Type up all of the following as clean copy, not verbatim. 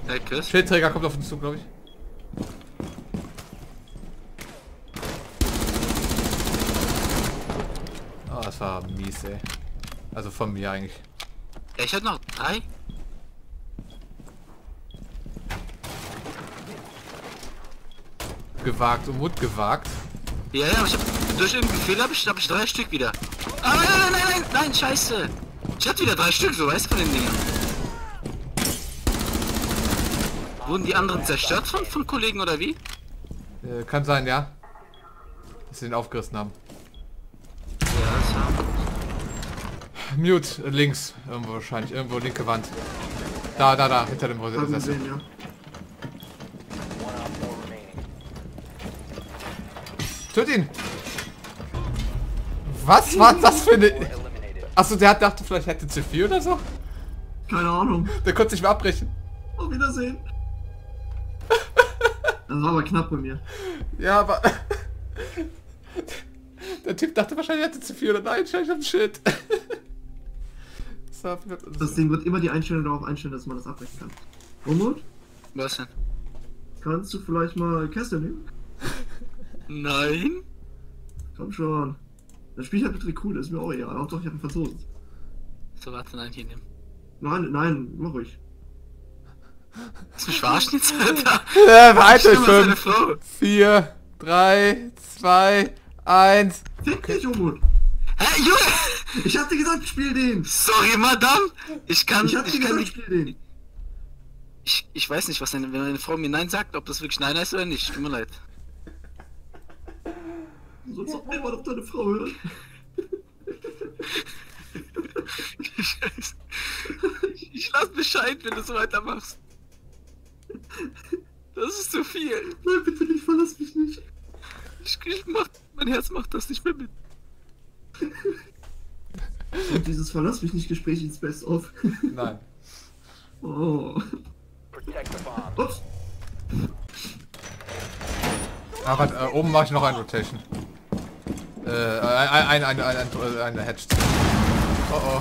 Hey Chris. Schildträger kommt auf uns zu, glaube ich. Oh, das war mies, ey. Also von mir eigentlich. Ja, ich hatte noch 3. Gewagt und Mut gewagt. Ja, aber ich hab durch irgendeinen Fehler hab ich 3 Stück wieder. Ah, nein, scheiße. Ich hatte wieder 3 Stück, so weißt du, von den Dingen. Wurden die anderen zerstört von Kollegen oder wie? Kann sein, ja. Dass sie den aufgerissen haben. Ja, das haben. Mute, links. Irgendwo wahrscheinlich. Irgendwo linke Wand. Da, hinter dem Haben Sessel. gesehen, ja. Tut ihn! Was war das für eine... Achso, der dachte vielleicht hätte C4 oder so? Keine Ahnung. Der konnte sich mal abbrechen. Auf Wiedersehen. Das war aber knapp bei mir. Ja, aber... Der Typ dachte wahrscheinlich, er hätte C4 oder nein, scheiße, ich hab ein Schild. So, Das Ding wird immer die Einstellung darauf einstellen, dass man das abbrechen kann. Umut, Was denn? kannst du vielleicht mal Kessel nehmen? Nein? Komm schon. Das Spiel hat wirklich cool, ist mir auch egal. Auch doch, ich hab einen Franzosen. So, warte, nein, hier nehmen. Nein, mach ruhig. Hast du mich verarschen jetzt, Alter? Weiter, Stimmt, was deine 5, Frau. 4, 3, 2, 1. Fick dich, Umut. Hä, Junge! Ich hab dir gesagt, spiel den. Sorry, Madame! Ich kann Ich hab dir gesagt, nicht. spiel den. Ich weiß nicht, was wenn meine Frau mir Nein sagt, ob das wirklich Nein heißt oder nicht. Tut mir leid. Du sollst doch einmal auf deine Frau hören. Ich lass Bescheid, wenn du so weitermachst. Das ist zu viel. Nein, bitte nicht, verlass mich nicht. Mein Herz macht das nicht mehr mit. Und dieses Verlass mich nicht Gespräch ins Best-of. Nein. Oh. Ups. Aber oben mache ich noch ein Rotation. Eine Hedge. Oh.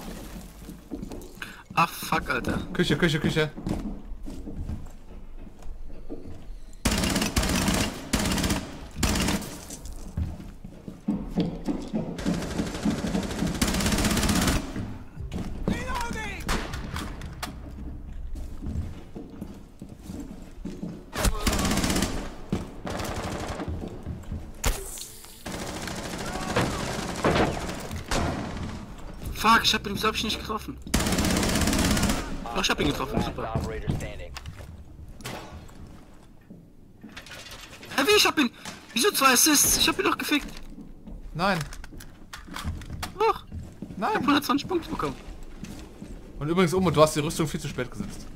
Ach, fuck, Alter. Küche. Fuck, ich hab ihn, wieso hab ich nicht getroffen? Ach, ich hab ihn getroffen, super. Hä, wie, ich hab ihn... Wieso 2 Assists? Ich hab ihn doch gefickt. Nein. Doch, ich hab Nein. 120 Punkte bekommen. Und übrigens, Omo, du hast die Rüstung viel zu spät gesetzt.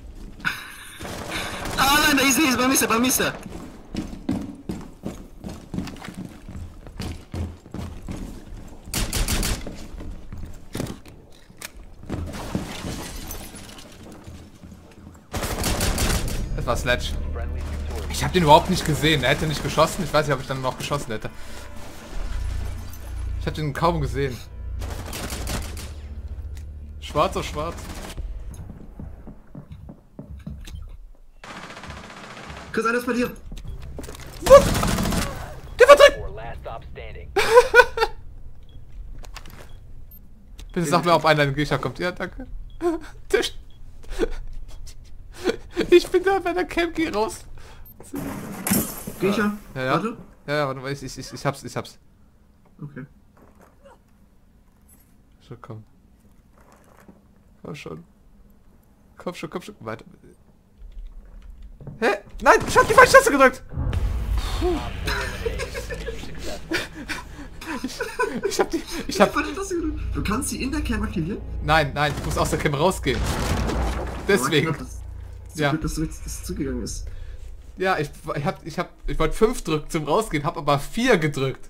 Ah nein, da ist er, bei mir ist er. Das war Sledge. Ich habe den überhaupt nicht gesehen. Er hätte nicht geschossen. Ich weiß nicht, ob ich dann noch geschossen hätte. Ich habe den kaum gesehen. Schwarz auf schwarz. Chris, einer ist bei dir. Der verdrückt! Bitte sag mir, ob einer in den Gegner kommt. Ja, danke. Ich bin da bei der Camp, geh raus. Geisha, Ja. warte. Ja, warte, ich hab's. Okay. Schon, komm. Komm schon. Komm schon. Weiter. Hä? Nein, ich hab die falsche Taste gedrückt! Ich hab... Du kannst sie in der Cam aktivieren? Nein, ich muss aus der Cam rausgehen. Deswegen. Aber Ja. Gut, dass du jetzt zugegangen ist. Ja, ich wollte 5 drücken zum Rausgehen, hab aber 4 gedrückt.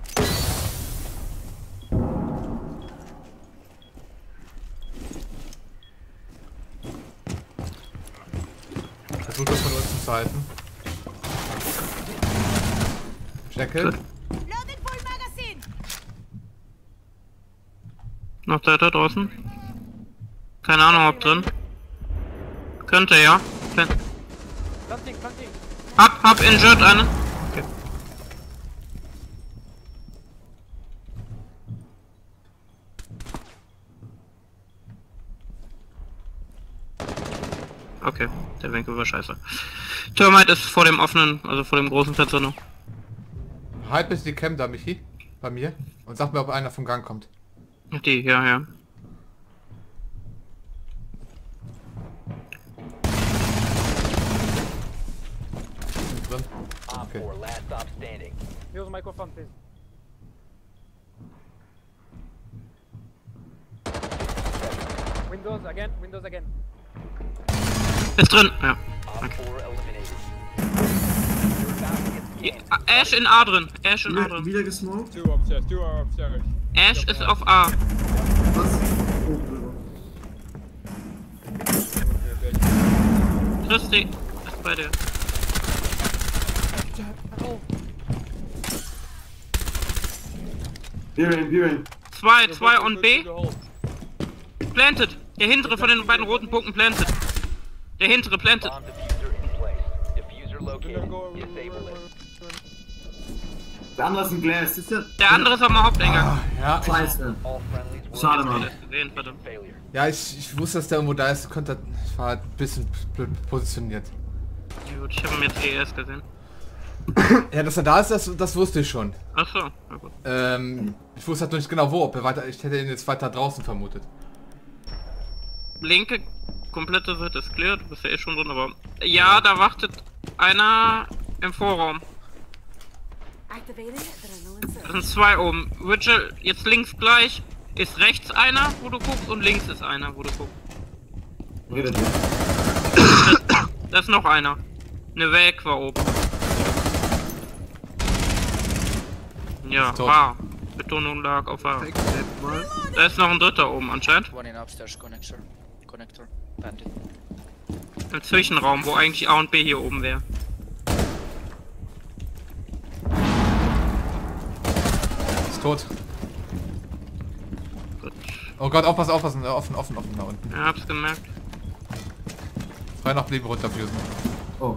Versucht das von uns zu halten. Jackal. Loading full magazine. Noch da draußen? Keine Ahnung, ob drin. Könnte, ja. Ben. Hab injured einen. Okay. Okay, der Winkel war scheiße. Termite ist vor dem offenen, also vor dem großen Fenster noch. Halt bis die Cam da, Michi. Bei mir. Und sag mir, ob einer vom Gang kommt. Die, ja. Drin. Okay. Use microphone, please. Windows again, Windows again. Ist drin, ja. Ash in A drin. Ash in A drin. Wieder gesmoked. Two upstairs, two are upstairs. Ash ist auf A. Was? Oben drüber. Christi ist bei dir. B-Rain. Zwei on B. Planted. Der hintere von den beiden roten Punkten planted. Der hintere planted. Der andere ist ein Glass. Ist Der andere ist am Haupteingang. Ah, ja, Scheiße. Schade, Mann. Gesehen, verdammt. ich wusste, dass der irgendwo da ist. Ich war halt ein bisschen blöd positioniert. Gut, ich habe ihn jetzt erst gesehen. Ja, dass er da ist, das wusste ich schon. Achso, na gut. Ich wusste halt noch nicht genau wo, ob er weiter. Ich hätte ihn jetzt weiter draußen vermutet. Linke komplette Seite ist clear, du bist ja eh schon drin, aber... Ja, da wartet einer im Vorraum. Das sind zwei oben. Richard, jetzt links gleich. Ist rechts einer, wo du guckst, und links ist einer, wo du guckst. Da ist noch einer. Eine Weg war oben. Ja, Tot. A. Betonung lag auf A. Da ist noch ein dritter oben anscheinend. One in upstairs connector. Bandit. Im Zwischenraum, wo eigentlich A und B hier oben wäre. Ist tot. Gut. Oh Gott, aufpassen. Offen da unten. Ja, hab's gemerkt. Frei noch blieben runterfusen. Oh.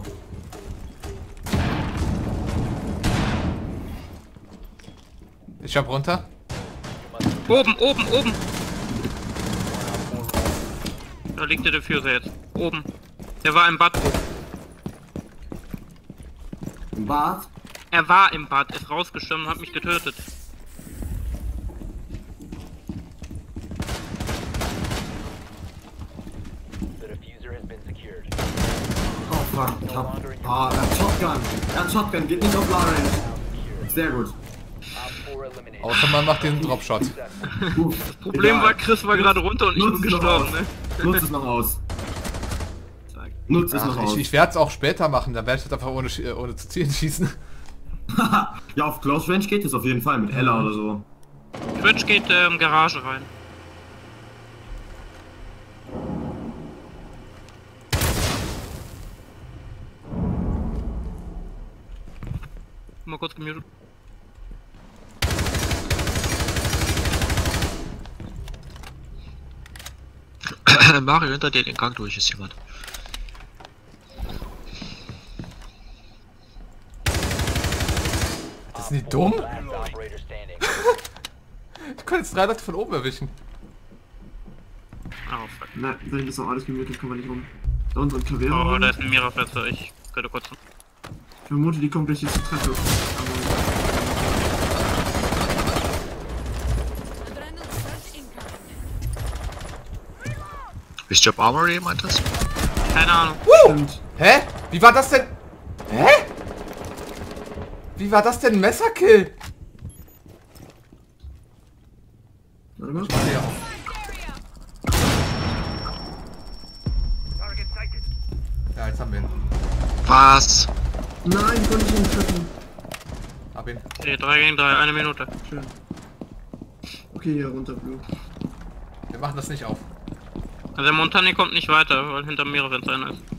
Ich hab runter. Oben! Da liegt der Diffuser jetzt. Oben. Der war im Bad oben. Im Bad? Er war im Bad, ist rausgestürmt und hat mich getötet. Oh fuck. Er hat Shotgun. Geht nicht auf Long Range. Sehr gut. Außer man macht den Dropshot. Problem war, Chris war gerade runter und ich bin gestorben, ne? Nutz es noch aus. Ich werde es auch später machen, dann werde ich das einfach ohne zu zielen schießen. Ja, auf Close Range geht es auf jeden Fall mit Ella oder so. Twitch geht Garage rein. Mal kurz gemutet. Mario, hinter dir den Gang durch ist jemand. Das ist nicht dumm? Ich kann jetzt 3 Leute von oben erwischen. Oh, fuck. Nein, da hinten ist auch alles gemutet, kommen wir nicht rum. Da unten ein Klavier. Oh, da ist ein Mira-Fenster, ich könnte kurz... Ich vermute, die kommt gleich hier zur Treppe. Wisst ihr, ob Armory jemand ist? Keine Ahnung. Hä? Wie war das denn? Hä? Wie war das denn ein Messerkill? Warte mal. Ja, jetzt haben wir ihn. Was? Nein, konnte ich ihn treffen. Hab ihn. Okay, 3 gegen 3, 1 Minute. Schön. Okay, hier runter, Blue. Wir machen das nicht auf. Also der Montani kommt nicht weiter, weil hinter Mira-Fenster einer ist.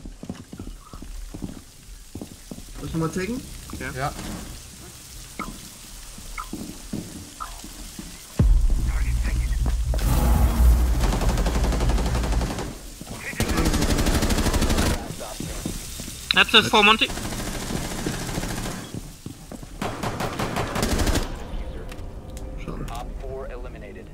Soll ich nochmal taggen? Ja. Absent 4 Monty. Schade. Op 4 eliminated.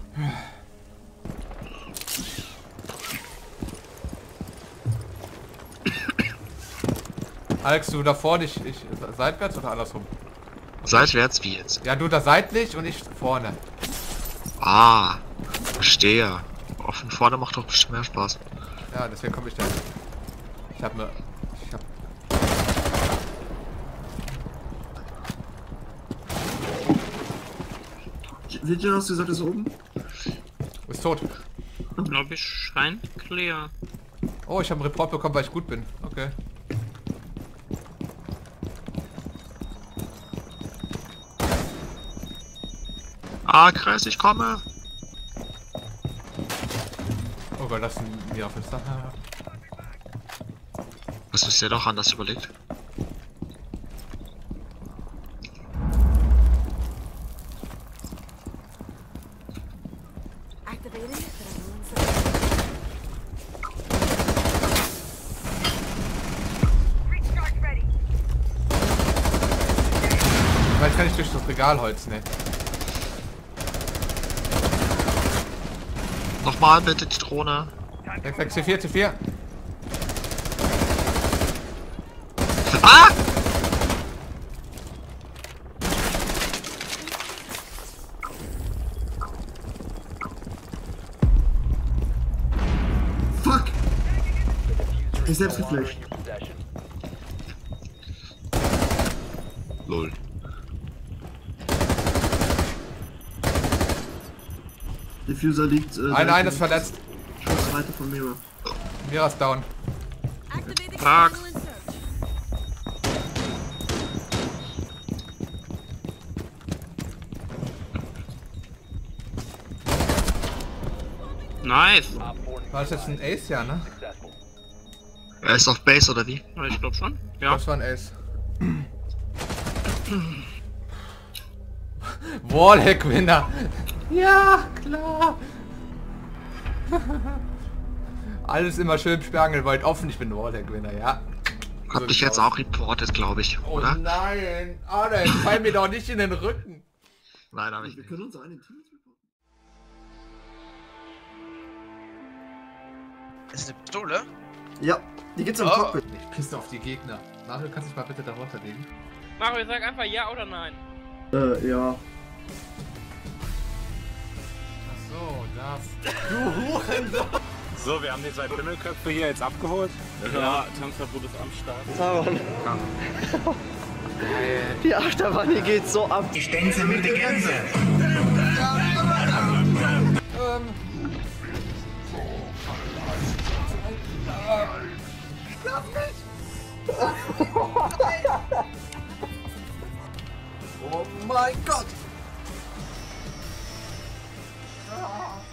Alex, du da vorne, ich seitwärts oder andersrum? Seitwärts wie jetzt? Ja, du da seitlich und ich vorne. Ah, verstehe. Offen vorne macht doch bestimmt mehr Spaß. Ja, deswegen komme ich da. Ich hab. Video hast du gesagt, ist oben? Ist tot. Glaube ich, rein clear. Oh, ich habe einen Report bekommen, weil ich gut bin. Okay. Ah, Kreis, ich komme. Oh Gott, das ist ein Mirafenster. Was ist dir doch anders überlegt? Activating. Recharge ready. Vielleicht kann ich durch das Regal holzen, ne? Nochmal bitte die Drohne. Weg, C4, C4. Ah! Fuck! Ich selbst geflasht. In your possession. Lol. Diffuser liegt. Einer ist verletzt. Schuss weiter von Mira. Mira ist down. Activating Fuck. survival and search. Nice. Op 4 War das jetzt ein Ace, ja, ne? successful. Er ist auf Base oder wie? Ja, ich glaube schon. Ja. Das war ein Ace. Wallhack-Winner. Ja, klar. Alles immer schön Sperrangelwald offen. Ich bin Wallhack-Winner, ja. Hab dich jetzt auch reportet, glaube ich, Oh oder? nein, Alex, fall mir doch nicht in den Rücken. Nein, hab ich Wir nicht. können uns einen Teams reporten. Ist eine Pistole? Ja, die gibt's im Oh. Cockpit. Ich pisse auf die Gegner. Mario, kannst du dich mal bitte da runterlegen? Mario, sag einfach ja oder nein. Ja. Ach so, das. Du Hurensohn. So, wir haben die 2 Pimmelköpfe hier jetzt abgeholt. Ja, Tanzverbot ist am Start. Die Achterbahn, die geht so ab. Oh mein Gott.